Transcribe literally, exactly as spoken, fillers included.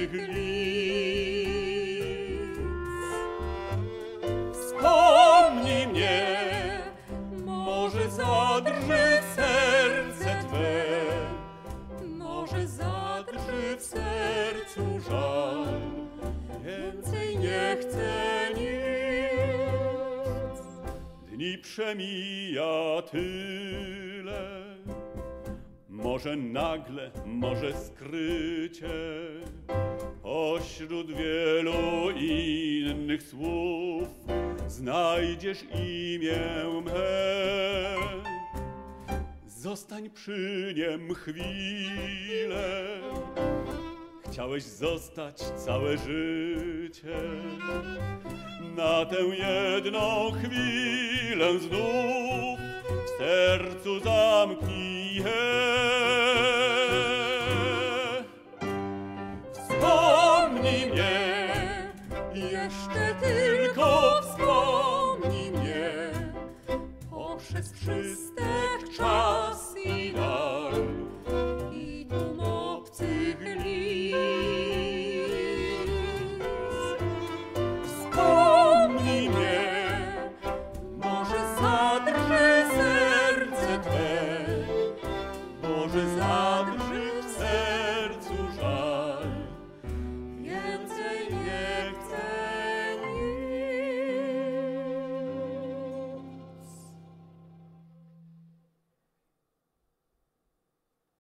obcych lic. Wspomnij mnie, może zadrży serce Twe, może zadrży w sercu żal, więcej nie chcę nic. Dni przemija tyle, może nagle, może skrycie, pośród wielu innych słów znajdziesz imię me. Zostań przy niem chwilę, chciałeś zostać całe życie. Na tę jedną chwilę znów w sercu zamknij je. Wspomnij mnie, jeszcze tylko wspomnij mnie, poprzez przystek czas i dal i tłum obcych lic. Wspomnij mnie, może zadrży serce Twe, może zadrży